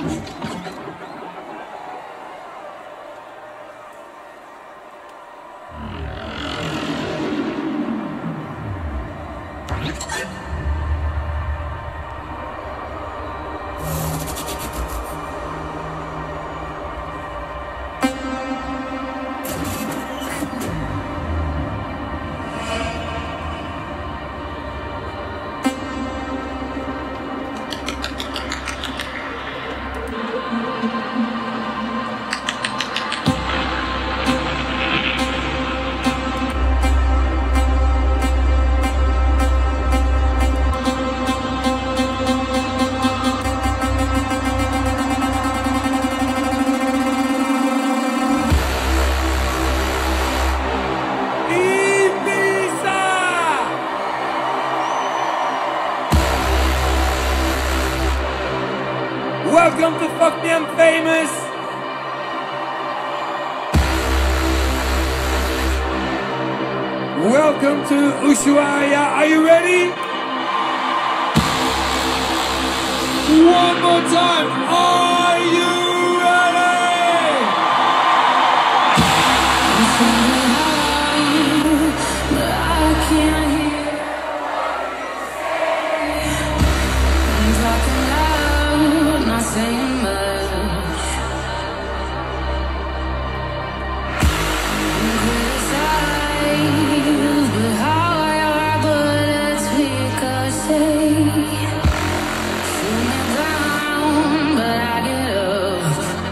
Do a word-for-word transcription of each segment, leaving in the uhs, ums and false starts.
Welcome to Fuck Me I'm Famous. Welcome to Ushuaia. Are you ready? One more time. Are you ready? But I can't hear what you say. I'm talking loud, not saying much. I'm criticized, but how your bullets ricochet. Shoot me down, but I get up.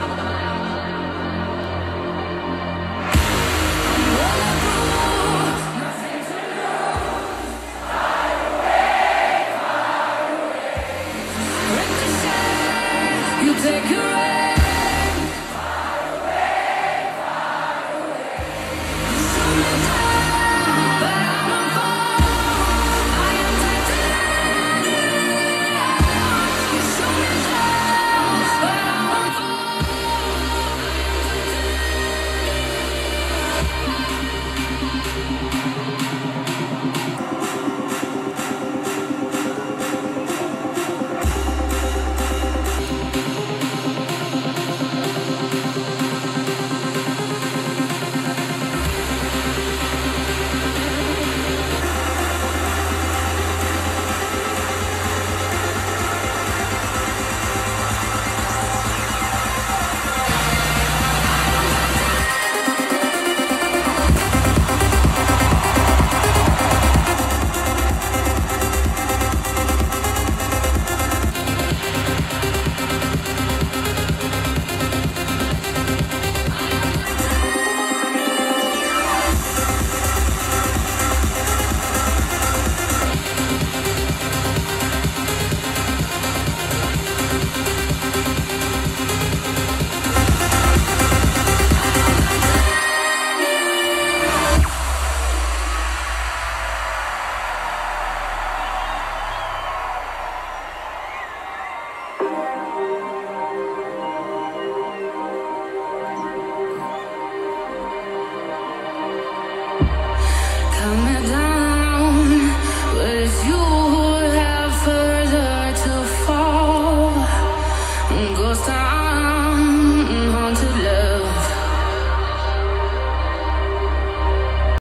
I'm bulletproof, nothing to lose. Far away, far away. Ricochet, you take your aim. Far away, far away. You shoot me down, but I'm a bomb. I am titanium. You shoot me down, but I'm a bomb. Calm me down.